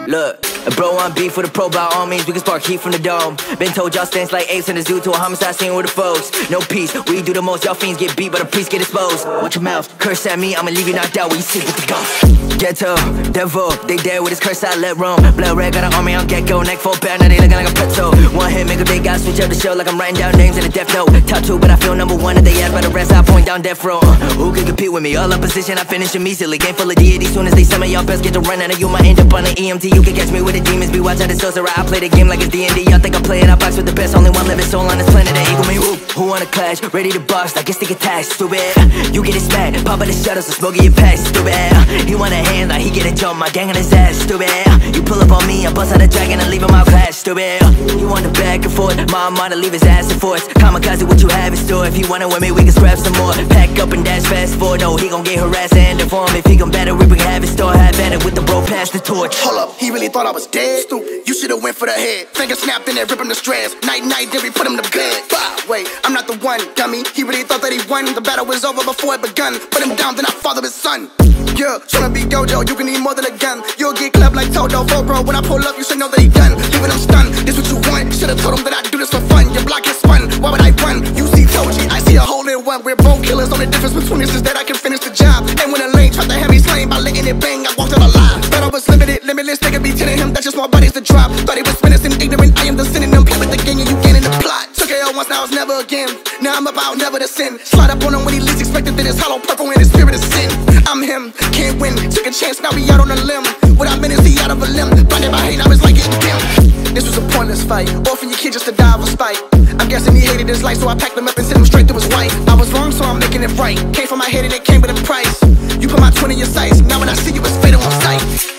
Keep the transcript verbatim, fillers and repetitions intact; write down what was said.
Look, a bro on beef with a pro, by all means we can spark heat from the dome. Been told y'all stance like apes in the zoo to a homicide scene with the foes. No peace, we do the most, y'all fiends get beat but the priests get exposed. Watch your mouth, curse at me, I'ma leave you knocked out when you sit with the ghost. Ghetto, devil, they dead with his curse, I let roam. Blood red, got an army on gecko, neck full bad, now they looking like a pretzel. One hit, make a big guy, switch up the show like I'm writing down names in a death note. Top two, but I feel number one, if they ask by the rest, I point down death row. uh, Who can compete with me? All opposition, I finish them easily. Game full of deities, soon as they summon y'all best get to run out of you, might end up on an E M T. You can catch me with the demons, be watch out the sorcerer. I play the game like it's D and D, y'all think I'm playing, I box with the best. Only one living soul on this planet that equal me. Who, who wanna clash, ready to bust, I guess they get attached, stupid. You get it smacked, pop out the shutters, so smoke your past, stupid. He want a hand, like he get a jump, my gang on his ass, stupid. You pull up on me, I bust out a dragon and leave him out class, stupid. You want the back and forth, my mind to leave his ass in force. Kamikaze, what you have in store, if you want it with me, we can scrap some more. Pack up and dash fast forward, no, he gon' get harassed and deformed. If he gon' better, we bring have his store, have at it with the bro, pass the torch. Hold up, he really thought I was dead? Stupid, you should've went for the head. Finger snapped in there, rip him the strands. Night, night, then we put him to bed. Bah, wait, I'm not the one, dummy. He really thought that he won. The battle was over before it begun. Put him down, then I father his son. Yeah, tryna be Gojo, you can need more than a gun. You'll get clubbed like Toto, full bro. When I pull up, you should know that he done. Leaving him stunned, this what you want. Should've told him that I do this for fun. Your block is spun, why would I run? You see Toji, I see a hole in one. We're both killers, only difference between us is that I can finish the job. And when a lane tried to have me slain by letting it bang, I walked out alive. But I was limited, limitless, they could be telling him that's just more bodies to drop. Thought he was menacing, ignorant, I am the synonym. Play with the gang and you gaining the plot. Took it all once, now it's never again. Now I'm about never to sin. Slide up on him when he least expected, then it's hollow purple and his spirit is sin. I'm him, can't win, took a chance, now we out on a limb. What I meant is he out of a limb. Blinded by hate, I was like getting dim. This was a pointless fight, orphan your kid just to die of a spite. I'm guessing he hated his life, so I packed him up and sent him straight to his wife. I was wrong, so I'm making it right. Came from my head and it came with a price. You put my twin in your sights, now when I see you it's fatal on sight.